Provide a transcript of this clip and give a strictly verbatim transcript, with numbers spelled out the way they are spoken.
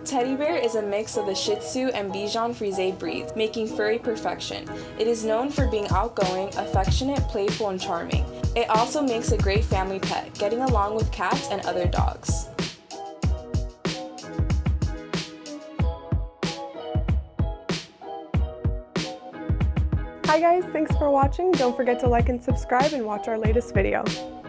Teddy Bear is a mix of the Shih Tzu and Bichon Frise breeds, making furry perfection. It is known for being outgoing, affectionate, playful, and charming. It also makes a great family pet, getting along with cats and other dogs. Hi guys, thanks for watching. Don't forget to like and subscribe and watch our latest video.